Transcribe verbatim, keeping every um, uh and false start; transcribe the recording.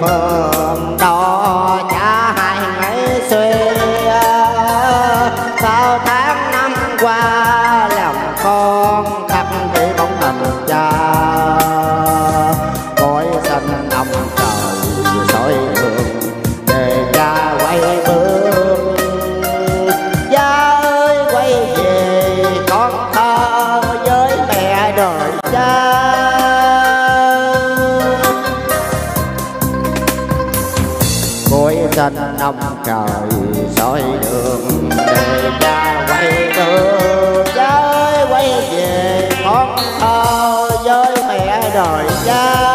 mường đò cha hai ngày xuôi. Sau tháng năm qua lòng con khắc đi bóng hình cha, cõi xanh ông trời soi đường để cha quay bước. Cha ơi quay về con thơ với mẹ đời cha. Cõi xanh ông trời soi đường để cha quay bước. Cha ơi quay về con thơ với mẹ đời cha.